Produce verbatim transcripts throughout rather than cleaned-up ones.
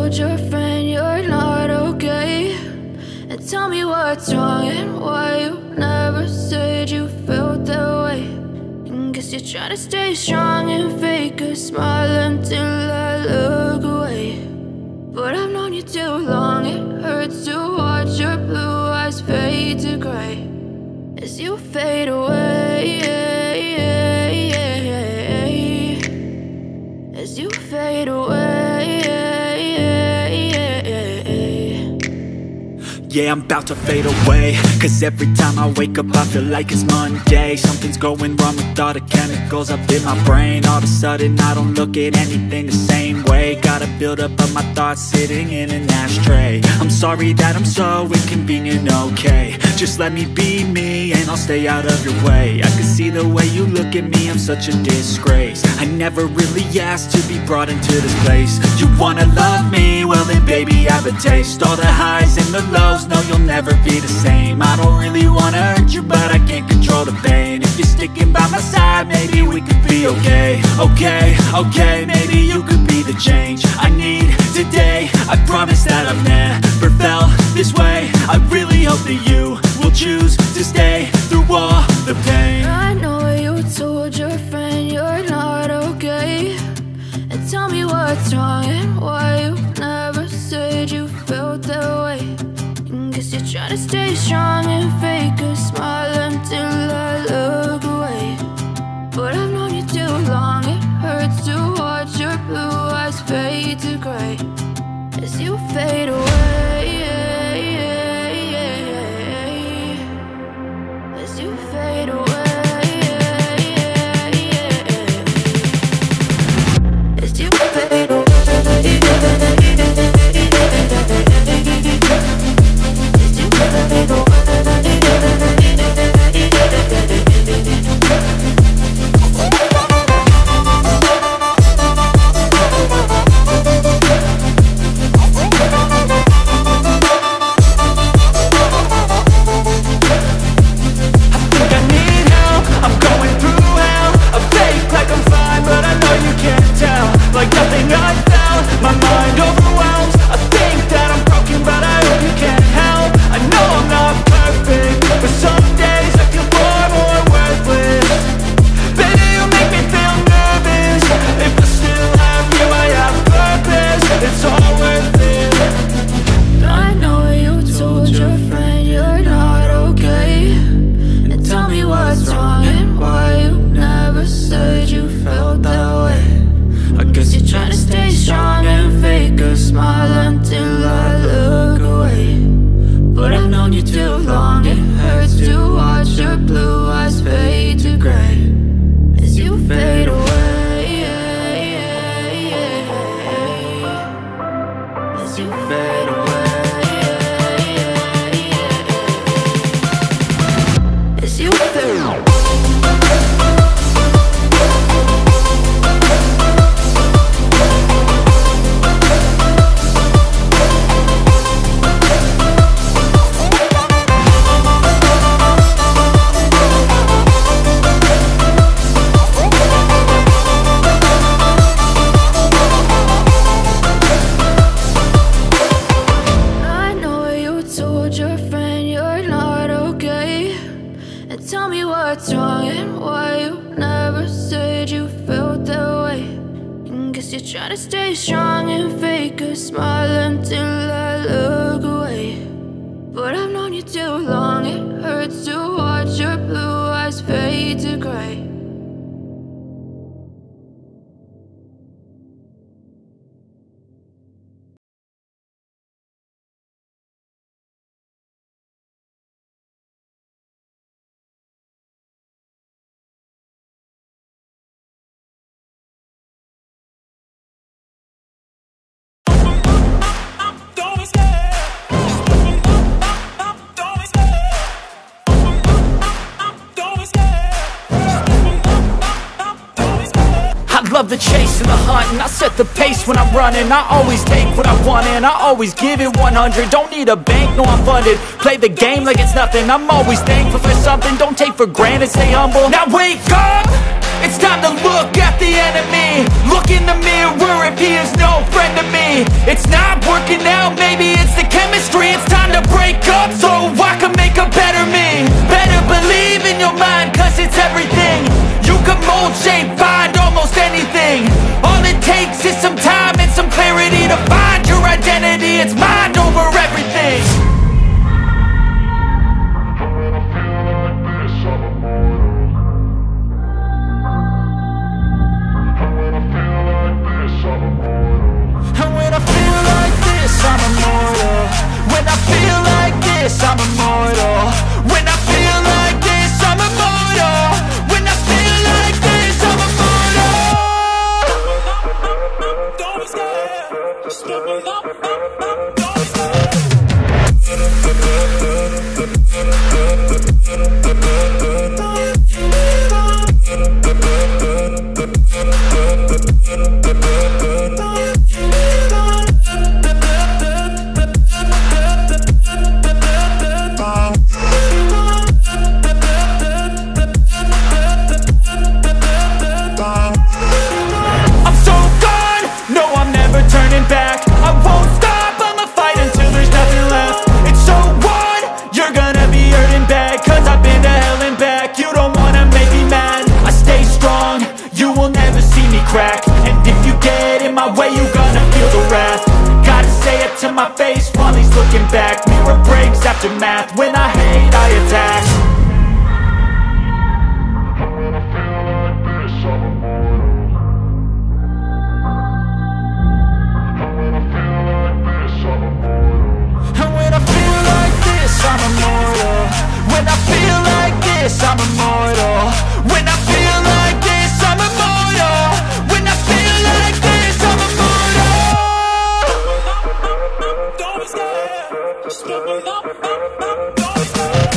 told your friend you're not okay? And tell me what's wrong and why you never said you felt that way. And guess you're trying to stay strong and fake a smile until I look away. But I've known you too long, it hurts to watch your blue eyes fade to gray as you fade away, as you fade away. Yeah, I'm about to fade away, cause every time I wake up I feel like it's Monday. Something's going wrong with all the chemicals up in my brain. All of a sudden I don't look at anything the same way. Got a build up of my thoughts sitting in an ashtray. I'm sorry that I'm so inconvenient, okay? Just let me be me and I'll stay out of your way. I can see the way you look at me, I'm such a disgrace. I never really asked to be brought into this place. You wanna love me? Well then baby I have a taste. All the highs and the lows, no you'll never be the same. I don't really wanna hurt you but I can't control the pain. If you're sticking by my side maybe we could be okay. Okay, okay, maybe you could be the change I need today. I promise that I've never felt this way. I really hope that you will choose to stay through all the pain. I know you told your friend you're not okay. And tell me what's wrong and why you never said you felt that way. And guess you're trying to stay strong and fake a smile until I look away. But I've known you too long, it hurts to watch your blue eyes fade to gray as you fade away, as you fade away, as you fade away. Love the chase and the hunt, and I set the pace when I'm running. I always take what I want and I always give it one hundred. Don't need a bank, no I'm funded. Play the game like it's nothing. I'm always thankful for something. Don't take for granted, stay humble. Now wake up! It's time to look at the enemy. Look in the mirror if he is no friend to me. It's not working out, maybe it's the chemistry. It's time to break up so I can make a better me. Better believe in your mind, cause it's everything. You can mold, shape, find almost anything. All it takes is some time and some clarity to find your identity. It's mind over everything. And when I feel like this, I'm immortal. When I feel like this, I'm immortal. When I feel like this, I'm immortal. When I feel like this, I'm immortal. Don't be scared. Just level up, up, up. Don't be scared. Crack. And if you get in my way, you gonna feel the wrath. Gotta say it to my face while he's looking back. Mirror breaks after math. When I hate, I attack. And when I feel like this, I'm immortal. And when I feel like this, I'm immortal. And when I feel like this, I'm immortal. When I feel like this, I'm immortal. When I feel like this, I'm immortal. When I feel like this, I'm immortal. Don't be scared. Just level up, up, up. Don't be scared.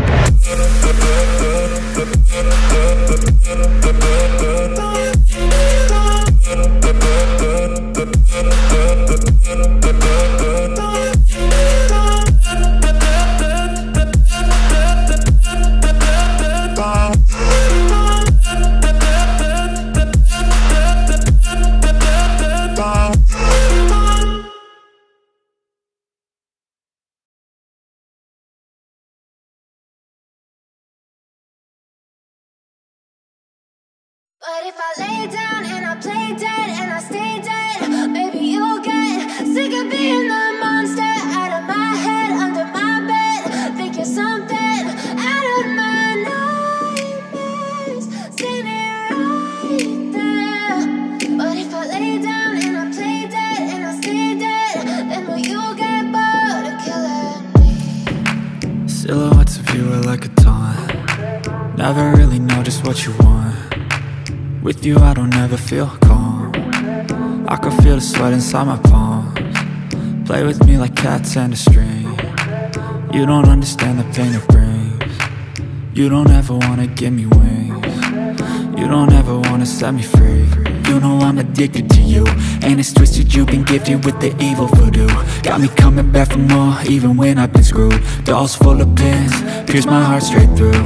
But if I lay down and I play dead and I stay dead, maybe you'll get sick of being the monster out of my head, under my bed. Think you're something out of my nightmares, standing right there. But if I lay down and I play dead and I stay dead, then will you get bored of killing me? Silhouettes of you are like a taunt. Never really know just what you want. With you I don't ever feel calm. I can feel the sweat inside my palms. Play with me like cats and a string. You don't understand the pain it brings. You don't ever wanna give me wings. You don't ever wanna set me free. You know I'm addicted to you, and it's twisted, you've been gifted with the evil voodoo. Got me coming back for more, even when I've been screwed. Dolls full of pins, pierce my heart straight through.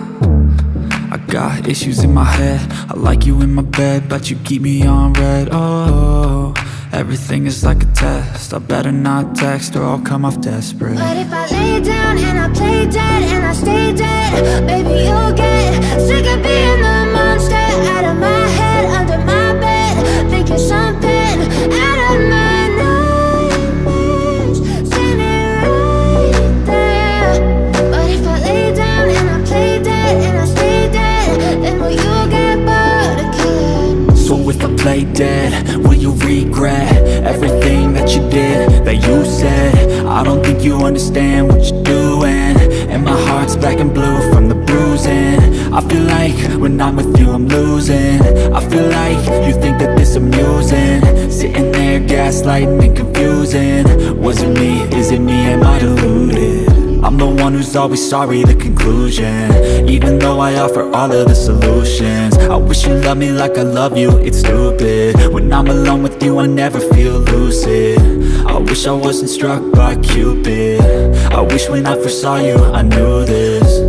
I got issues in my head, I like you in my bed, but you keep me on red. Oh, everything is like a test. I better not text or I'll come off desperate. But if I lay down and I play dead and I stay dead, baby you'll get sick of being the monster out of my head, under my bed. Think you're something out of my nightmares, standing right there. But if I lay down and I play dead and I stay dead, then will you get bored of killing me? So if I play dead, will you regret everything that you did, that you said? I don't think you understand what you're doing, and my heart's black and blue from the bruising. I feel like when I'm with you I'm losing. I feel like you think that this amusing, sitting there gaslighting and confusing. Was it me? Is it me? Am I deluded? I'm the one who's always sorry, the conclusion. Even though I offer all of the solutions, I wish you loved me like I love you, it's stupid. When I'm alone with you I never feel lucid. I wish I wasn't struck by Cupid. I wish when I first saw you I knew this. When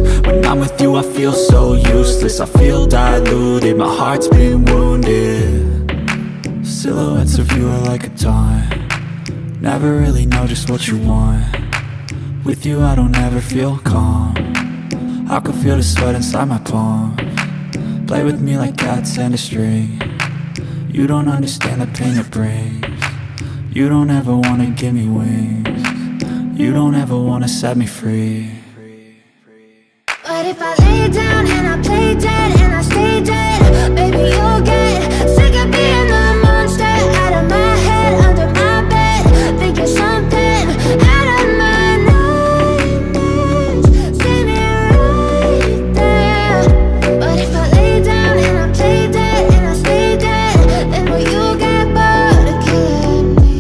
I'm with you, I feel so useless. I feel diluted, my heart's been wounded. Silhouettes of you are like a taunt. Never really know just what you want. With you I don't ever feel calm. I can feel the sweat inside my palms. Play with me like cats and a string. You don't understand the pain it brings. You don't ever wanna give me wings. You don't ever wanna set me free. But if I lay down and I play dead and I stay dead, baby you'll get sick of being the monster out of my head, under my bed, thinking something out of my nightmares. See me right there. But if I lay down and I play dead and I stay dead, then will you get bored of killing me?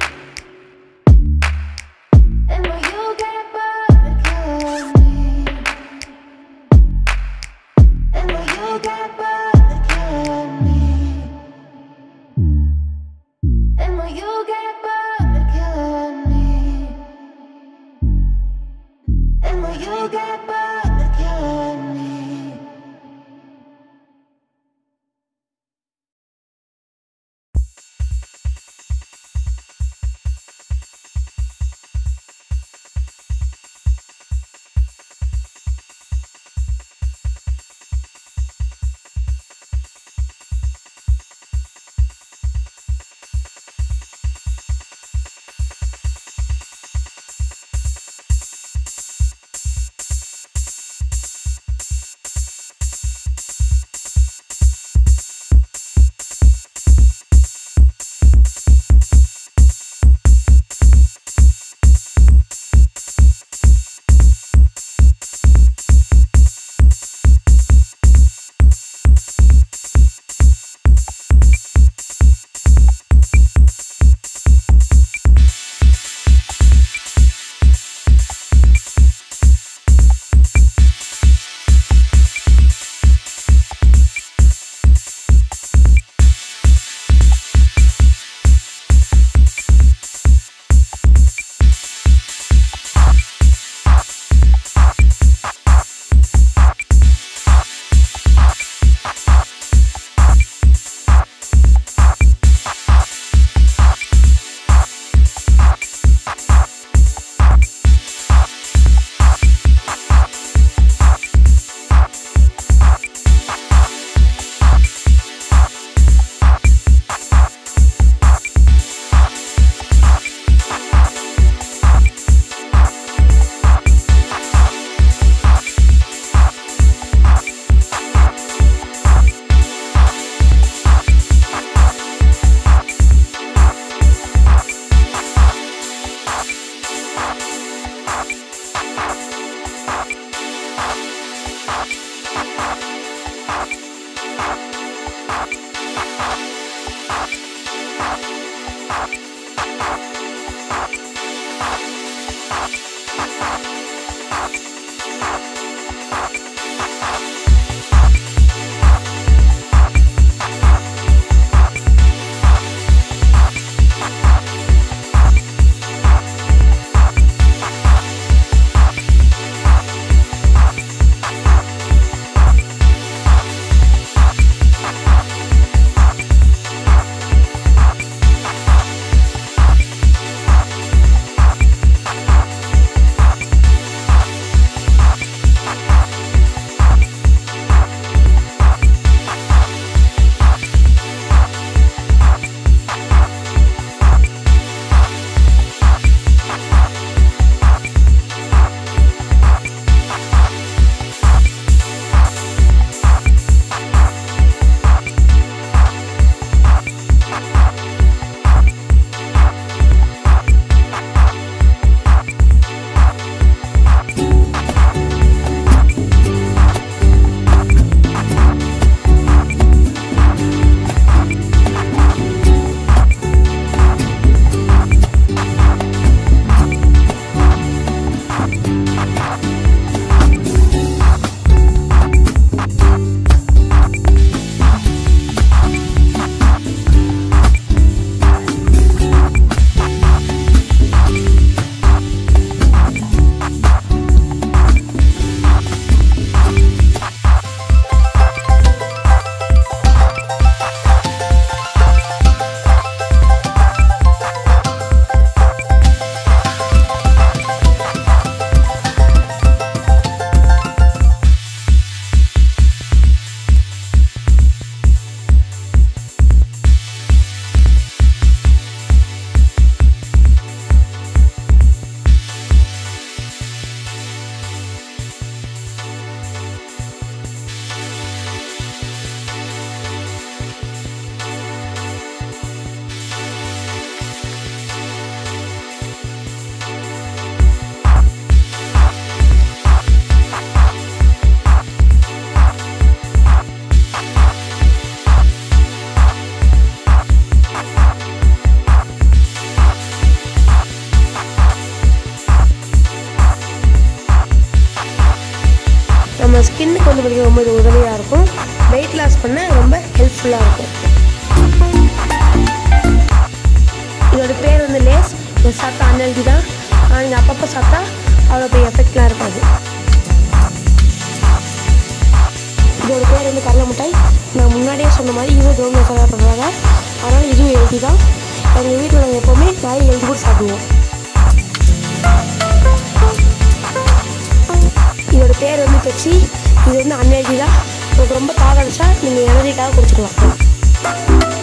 Then will you get bored of killing me? Then will you get bored of killing me? Then will you get bored of killing me? Then will you get bored of killing me? ஹெல்ப்ஃபுல்லாக இருக்கும். இதோட பேர் வந்து lace. இதை சாப்பிட்டா unhealthy தான். ஆனால் நீங்கள் அப்பப்போ சாப்பிட்டா அவ்வளோ பெரிய எஃபெக்ட்லாம் இருக்காது. இதோட பேர் வந்து கடலை மிட்டாய். நான் முன்னாடியே சொன்ன மாதிரி இதுவும் கவர்மெண்ட் மசாலா பண்ணுறாங்க. அதனால் இதுவும் ஹெல்தி தான். எங்கள் வீட்டில் நாங்கள் எப்போவுமே நிறைய ஹெல்தி ஃபுட் சாப்பிடுவோம். இதோட பேர் வந்து பெப்சி. இது வந்து அன்ஹெல்தி தான். உங்களுக்கு ரொம்ப தாகம் அடிச்சா நீங்கள் எனர்ஜிக்காக குடிச்சிக்கலாம்.